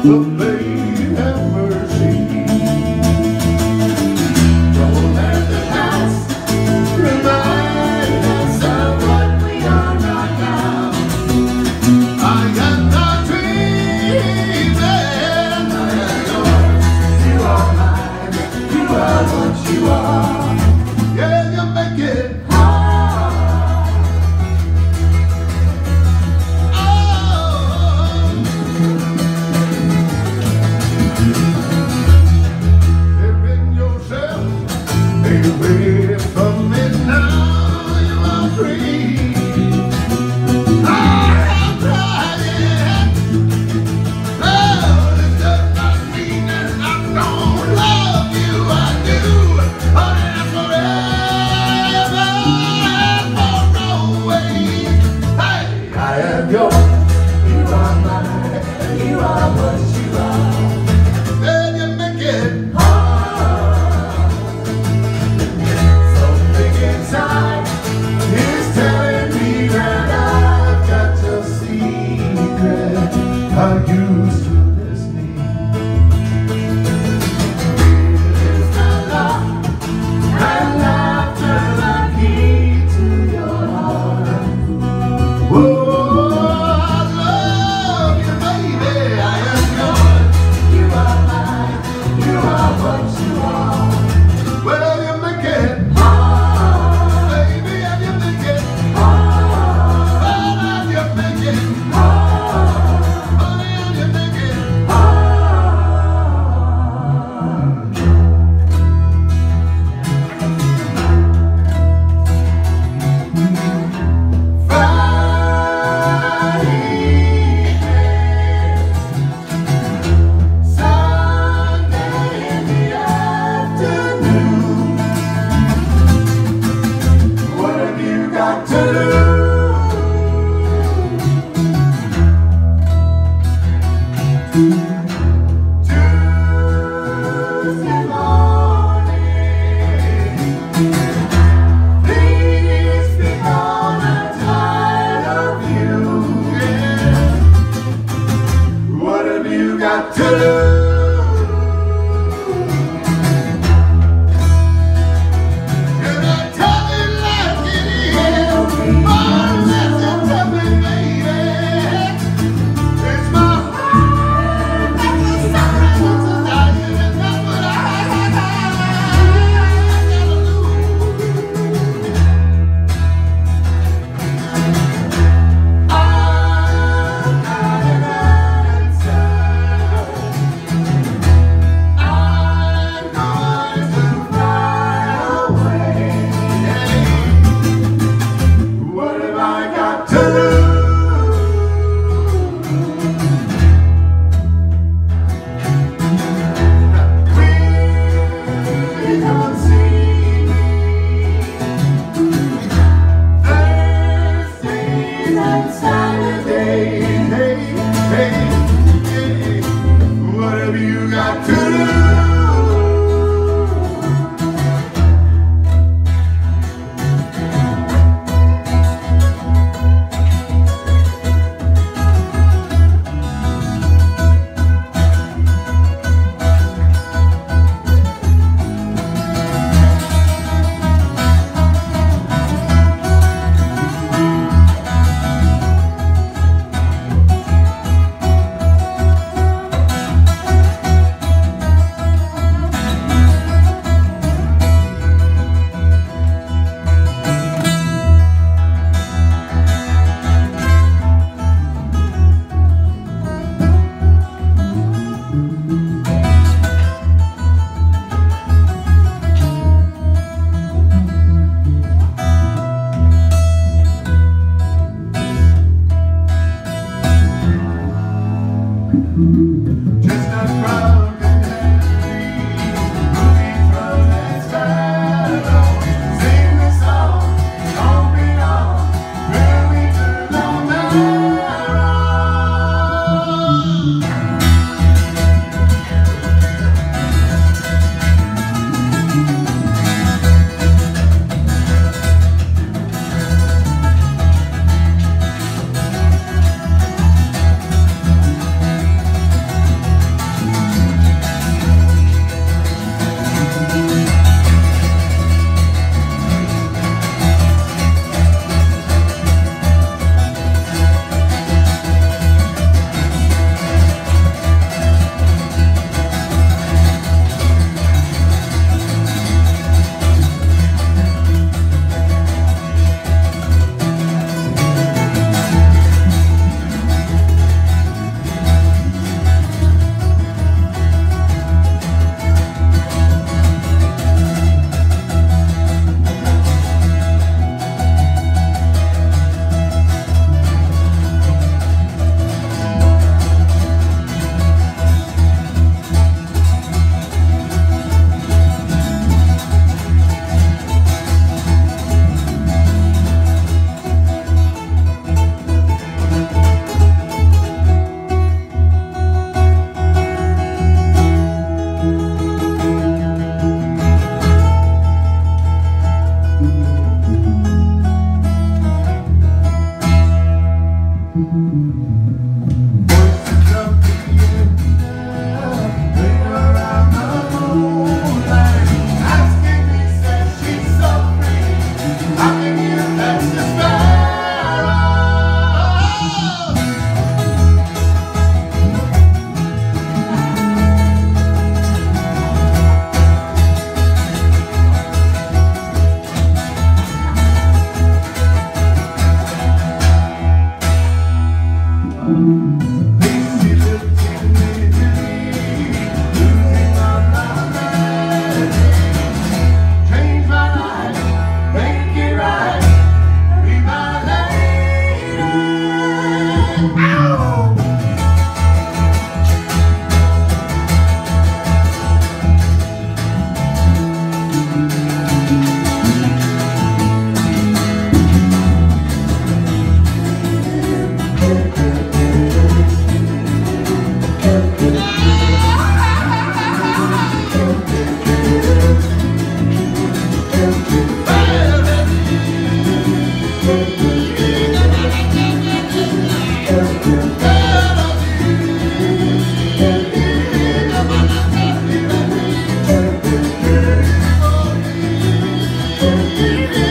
So babe, have mercy. Don't let the past remind us of what we are not now. I am not dreaming. I am yours. You are mine. You are what you are. Yeah, you make it hard. Living yourself away from it now. You are free. I am trying. Oh, this does not mean that I don't love you. I do. Oh, and forever and far away. Hey, I am yours. You are mine. You are what you are. Then you make it hard. Something inside is telling me that I've got your secret. I used to listening. Is the love and laughter the key to your heart? Whoa, I love you, baby. I am yours. You are mine. You are what you are. Well, you make it hard, baby, and you make it hard. Well, and you make it hard, honey, and you make it hard. Sunday in the afternoon. What have you got to lose? Tuesday morning. Please be gone. I'm tired of you. Yeah. What have you got to lose? Can I tell it like it is? evening.